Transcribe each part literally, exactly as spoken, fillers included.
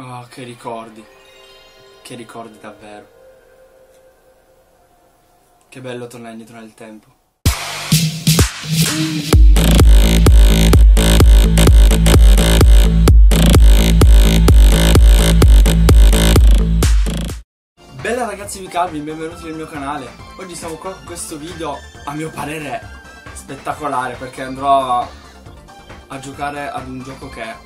Oh, che ricordi. Che ricordi davvero. Che bello tornare indietro nel tempo. Bella ragazzi di Calvin, benvenuti nel mio canale. Oggi siamo qua con questo video, a mio parere, spettacolare, perché andrò a, a giocare ad un gioco che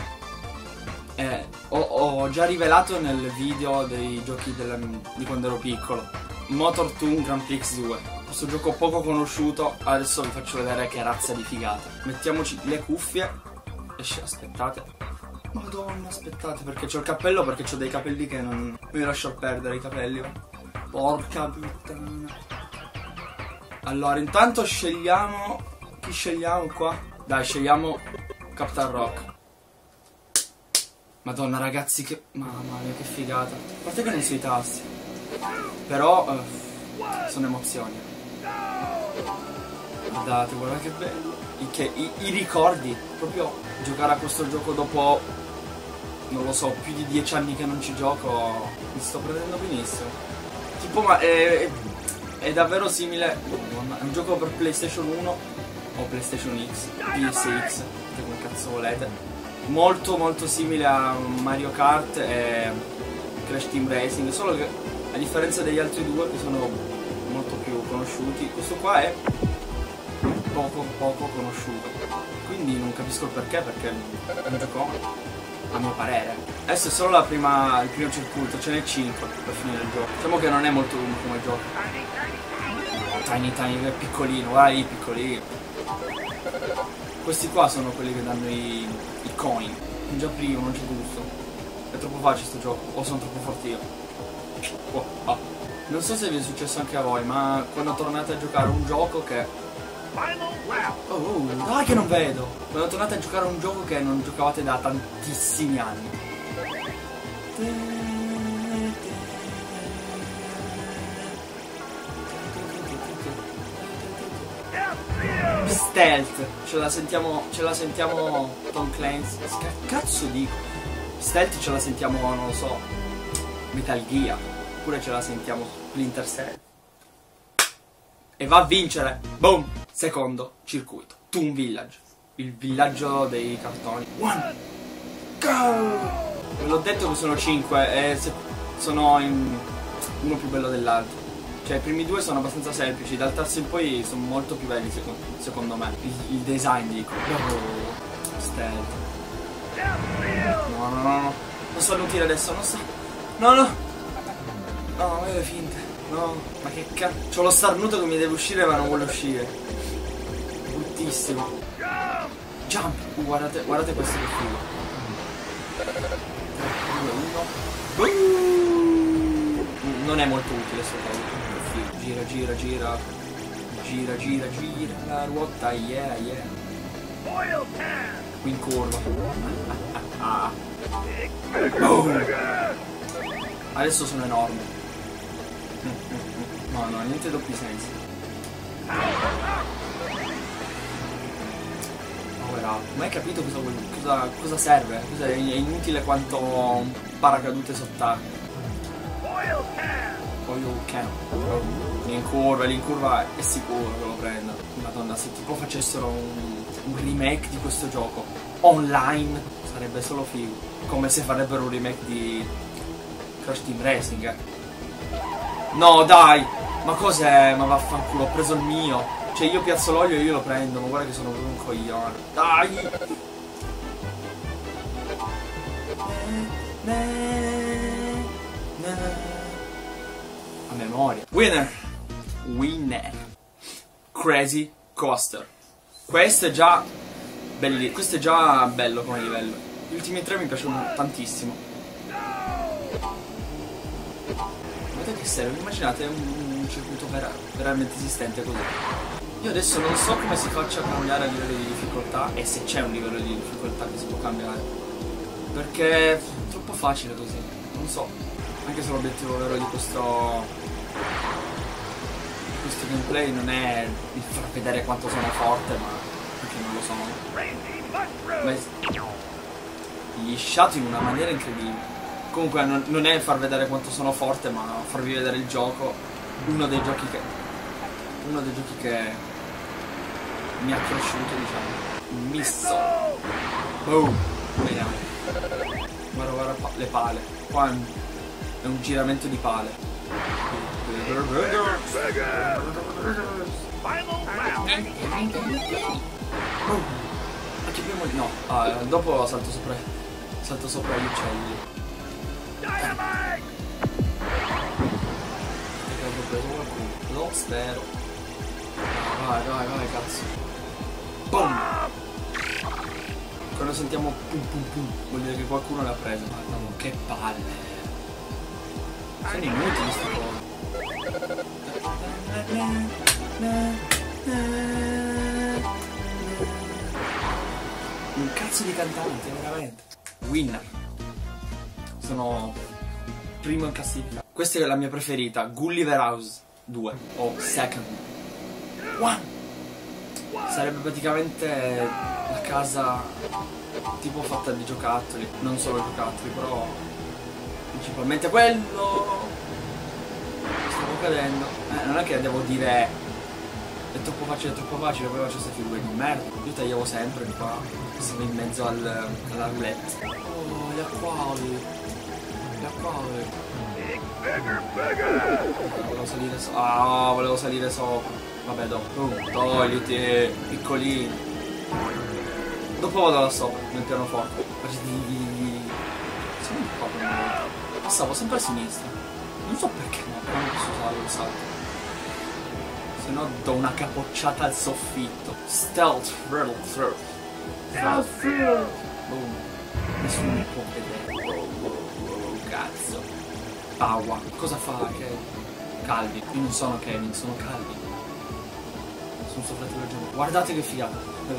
è, ho, ho già rivelato nel video dei giochi della, di quando ero piccolo. MotorToon Grand Prix due. Questo gioco poco conosciuto, adesso vi faccio vedere che razza di figata. Mettiamoci le cuffie. Esce, aspettate. Madonna, aspettate, perché c'ho il cappello, perché c'ho dei capelli che non mi lascio perdere i capelli. Porca puttana. Allora, intanto scegliamo. Chi scegliamo qua? Dai, scegliamo Captain Rock. Madonna ragazzi, che... mamma mia, che figata. A parte che non so i tasti, però uh, sono emozioni. Guardate, guardate che bello. I, che, i, I ricordi. Proprio giocare a questo gioco dopo, non lo so, più di dieci anni che non ci gioco. Mi sto prendendo benissimo. Tipo, ma è, è davvero simile. È un gioco per PlayStation uno o PlayStation X, P S X, come cazzo volete. Molto molto simile a Mario Kart e Crash Team Racing, solo che a differenza degli altri due che sono molto più conosciuti, questo qua è poco poco conosciuto, quindi non capisco il perché, perché è un gioco a mio parere. Adesso è solo la prima, il primo circuito, ce n'è cinque per finire il gioco. Diciamo che non è molto lungo come gioco. Tiny Tiny è piccolino, vai piccolino. Questi qua sono quelli che danno i, i coin. Già prima, non c'è gusto. È troppo facile sto gioco. O sono troppo forte io. Oh, oh. Non so se vi è successo anche a voi, ma quando tornate a giocare un gioco che... Oh, oh, dai che non vedo! Quando tornate a giocare un gioco che non giocavate da tantissimi anni. Stealth, ce la sentiamo, ce la sentiamo Tom Clancy, che cazzo dico? Stealth ce la sentiamo, non lo so, Metal Gear, oppure ce la sentiamo Splinter Cell. E va a vincere, boom, secondo circuito, Toon Village, il villaggio dei cartoni. One, go! Ve l'ho detto che sono cinque e sono in uno più bello dell'altro. Cioè i primi due sono abbastanza semplici, dal terzo in poi sono molto più belli secondo, secondo me. Il, il design dico. Oh, stealth. No, no, no, no. Non so annutire adesso, non so. No, no. No, ma è finte. No, ma che cazzo. C'ho lo starnuto che mi deve uscire ma non vuole uscire. Bruttissimo. Jump. Uh, guardate, guardate questo che figo. tre, due, uno. Non è molto utile sto coso. Gira, gira, gira. Gira, gira, gira. La ruota, yeah, yeah. Qui in curva. Oh. Adesso sono enorme. No, no, niente doppi sensi. Power up. Ma hai capito cosa, cosa, cosa serve? Cosa è inutile quanto un paracadute sott'acqua. Oil can. Lì in curva, lì in curva è sicuro che lo prenda. Madonna, se tipo facessero un, un remake di questo gioco online sarebbe solo figo. Come se farebbero un remake di Crash Team Racing, eh. No dai! Ma cos'è? Ma vaffanculo, ho preso il mio. Cioè io piazzo l'olio e io lo prendo, ma guarda che sono proprio un coglione. Dai! A memoria. Winner. Winner. Crazy Coaster. Questo è già belli, questo è già bello come livello. Gli ultimi tre mi piacciono tantissimo. Guardate che serio, immaginate un, un circuito vera, veramente esistente così. Io adesso non so come si faccia a cambiare a livello di difficoltà, e se c'è un livello di difficoltà che si può cambiare, perché è troppo facile così, non so. Anche se l'obiettivo vero di questo questo gameplay non è di far vedere quanto sono forte, ma perché non lo sono. Ma è lisciato in una maniera incredibile. Comunque non, non è far vedere quanto sono forte, ma farvi vedere il gioco. Uno dei giochi che uno dei giochi che mi ha cresciuto, diciamo. Misso. Boom. Vediamo. Guarda, guarda le pale. Qua è un, è un giramento di pale. Oh. Anche prima di... no, ah, dopo salto sopra. Salto sopra gli uccelli. Lo spero. Vai, vai, vai, cazzo. Boom! Quando sentiamo pum pum pum, vuol dire che qualcuno l'ha preso. Ma no, che palle. Sono inutili sti cose. Un cazzo di cantante, veramente. Winner. Sono primo in classifica. Questa è la mia preferita, Gulliver House due o Second One. Sarebbe praticamente la casa tipo fatta di giocattoli, non solo giocattoli, però principalmente quello. Stavo cadendo. Eh, non è che devo dire è troppo facile, è troppo facile, poi faccio queste figure di merda. Io tagliavo sempre qua, stavo in mezzo al, alla roulette. Oh, gli acquari. Gli acquari. Volevo salire sopra. Ah, volevo salire sopra. Vabbè, dopo. Uh, togliti, piccolino. Dopo vado là sopra, nel pianoforte. Sono un po' per me. Passavo sempre a sinistra. Non so perché, ma non posso usare il salto. Se no do una capocciata al soffitto. Stealth riddle through. Stealth through. Boom. Nessuno mi può vedere. Oh, oh, oh, cazzo. Paua. Cosa fa? Che... Calvi. Io non sono Kevin, sono Calvi. Sono suo fratello gemmello. Guardate che figata.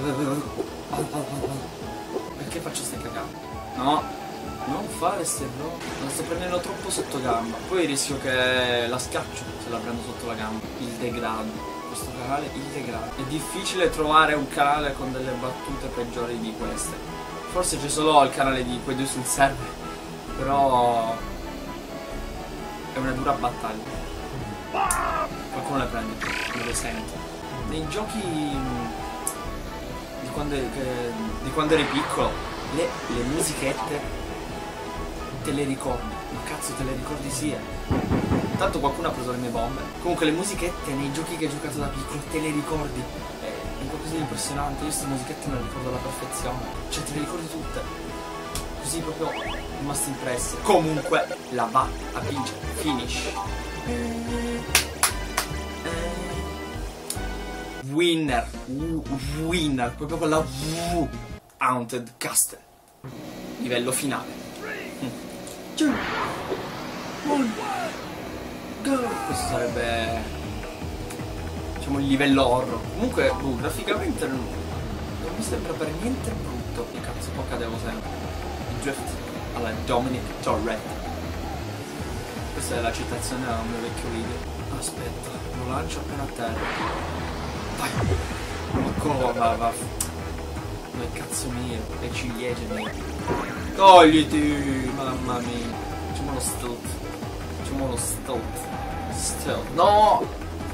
Perché faccio ste cagate? No. Non fare ste errori. La sto prendendo troppo sotto gamba. Poi rischio che la scaccio se la prendo sotto la gamba. Il degrado. Questo canale, il degrado. È difficile trovare un canale con delle battute peggiori di queste. Forse c'è solo il canale di quei due sul server. Però è una dura battaglia. Qualcuno le prende, me lo sento. Nei giochi di quando, che, di quando eri piccolo, le, le musichette te le ricordi. Ma cazzo te le ricordi sia. Tanto qualcuno ha preso le mie bombe. Comunque le musichette nei giochi che hai giocato da piccolo te le ricordi. È qualcosa di impressionante. Io queste musichette me le ricordo alla perfezione. Cioè te le ricordi tutte. Così proprio rimaste impresse. Comunque la va a vincere. Finish. Winner. Uh, winner. Proprio con la V. Haunted Castle. Livello finale. Two, one, go. Questo sarebbe, diciamo, il livello horror. Comunque, boh, graficamente non, non mi sembra per niente brutto. Che cazzo, qua cadevo sempre. Il drift alla Dominic Toretto. Questa è la citazione da un mio vecchio video. Aspetta, lo lancio appena a terra. Vai. Ma come va, va. Come cazzo mio, le ciliegie mie. Togliti, mamma mia. Facciamo lo stealth. Facciamo lo stealth. Stealth. No!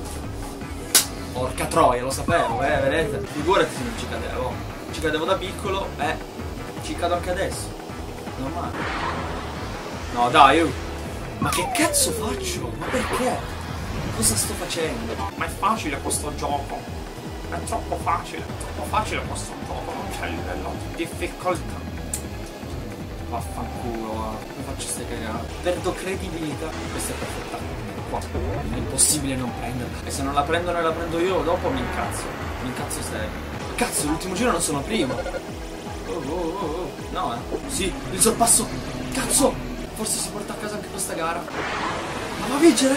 Porca troia, lo sapevo, eh, vedete? Figurati se non ci cadevo. Ci cadevo da piccolo, eh. Ci cado anche adesso. Normale. No, dai, io. Ma che cazzo faccio? Ma perché? Cosa sto facendo? Ma è facile questo gioco. È troppo facile. È troppo facile questo gioco. Non c'è il livello di difficoltà. Vaffanculo, va. Come faccio ste cagate? Perdo credibilità. Questa è perfetta. Qua. È impossibile non prenderla. E se non la prendono e la prendo io, dopo mi incazzo. Mi incazzo serio. Cazzo, l'ultimo giro non sono primo. Oh, oh, oh, oh. No, eh. Sì, il sorpasso. Cazzo. Forse si porta a casa anche questa gara. Ma va a vincere?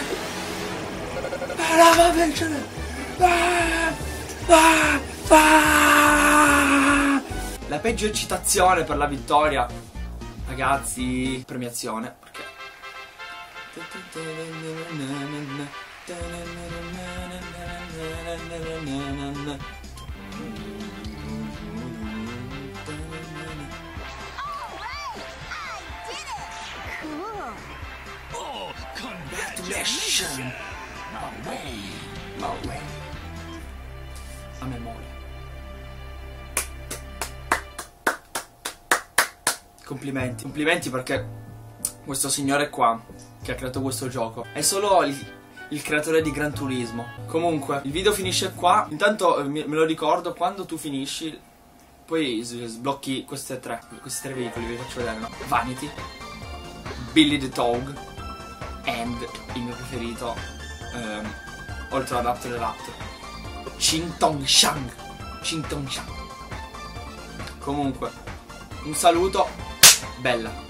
Ma va a vincere? Ah, ah, ah. La peggio eccitazione per la vittoria. Ragazzi, premiazione, perché Oh, Congratulations! My way. Ma way. A memoria. Complimenti, complimenti perché questo signore qua che ha creato questo gioco è solo il, il creatore di Gran Turismo. Comunque, il video finisce qua. Intanto me lo ricordo, quando tu finisci poi sblocchi queste tre, questi tre veicoli, vi faccio vedere, no? Vanity, Billy the Dog and il mio preferito, um, oltre ad Raptor e Raptor, Chin Tong Shang. Chin Tong Shang. Comunque, un saluto, bella.